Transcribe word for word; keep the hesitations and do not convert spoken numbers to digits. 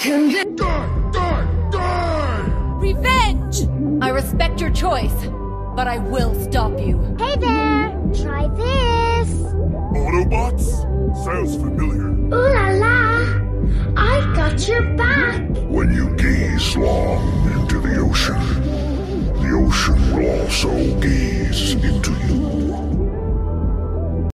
can be- Die! Die! Die! Revenge! I respect your choice, but I will stop you. Hey there! Try this! Autobots? Sounds familiar. Ooh la la! I got your back! When you gaze long into the ocean, the ocean will also gaze